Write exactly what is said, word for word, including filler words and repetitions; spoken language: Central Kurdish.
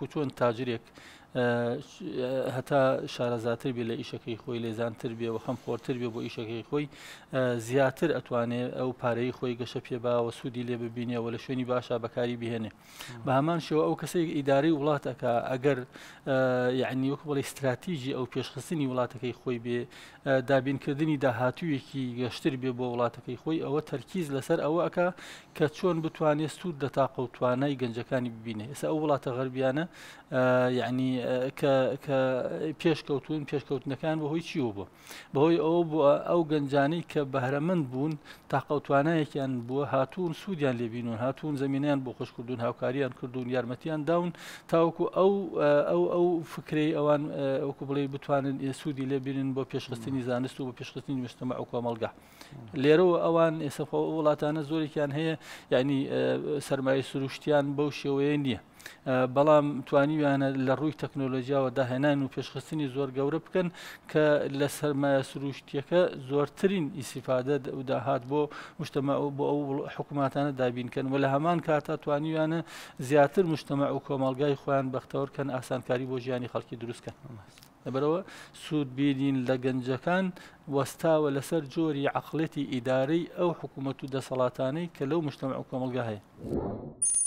وەکو چۆن تاجرێک هەتا شارەزاتر بێ لە ئیشەکەی خۆی لێزانتر بێ و خەم خۆرتر بێ بۆ ئیشەکەی خۆی زیاتر ئەتوانێت ئەو پارەی خۆی گەشە پێباوە سوودی لێ ببینێەوە لە شوێنی باشە بەکاری بهێنێ بە هەمان شێوە ئەو کەسێک ئیدارەی وڵاتەکە ئەگەر یعنی وەکو بڵێ استراتیژی ئەو پێشخستنی وڵاتەکەی خۆی بێ دابینکردنی داهاتوویەکی گەشتر بێ بۆ وڵاتەکەی خۆی ئەوە تەرکیز لەسەر ئەوە ئەکا کە چۆن بتوانێت سوود لە تاقە و توانای گەنجەکانی ببینێ ئێستا ئەو وڵاتە غەربیانە یعنی کە پێشکەوتون پێشکەوتنەکان بەهۆی چیوە بووە بەهۆی ئەوە بووە ئەو گەنجانەی کە بەهرەمەند بوون تاقە و توانایەکیان بووە هاتوون سوودیان لێبینون هاتوون زمینیان بۆ خۆشکردون هاوکاریان کردوون یارمەتیان داون تاوەکو ئەو ئەو ئەو فکرەی ئەوان وەکو بڵێ بتوانن سوودی لێبینن بۆ پێشخستنی زانست و بۆ پێشخستنی مجتەمع و کۆمەڵگا لێرەوە ئەوان ئێستا وڵاتانە زۆرێکیان هەیە یعنی سەرمایە سروشتیان بەو شێوەیە نییە بەڵام توانیویانە لە ڕووی تەکنۆلۆژیاوە داهێنان و پێشخستنی زۆر گەورە بکەن کە لە سەرمایە سروشتیەکە زۆرترین ئیسیفادە و داهات بۆ مجتەمع و بۆ ئەو حکووماتانە دابینکەن و لە هەمان کاتا توانیویانە زیاتر مجتەمع و کۆمەڵگای خۆیان بەختەوەرکەن ئاسانکاری بۆ ژیانی خەڵکی دروستکەن لەبەرەوە سوود بینین لە گەنجەکان وەستاوە لەسەر جۆری عەقڵێتی ئیدارەی ئەو حکوومەت و دەسەڵاتانەی کە لەو مجتەمع و کۆمەڵگا هەیە.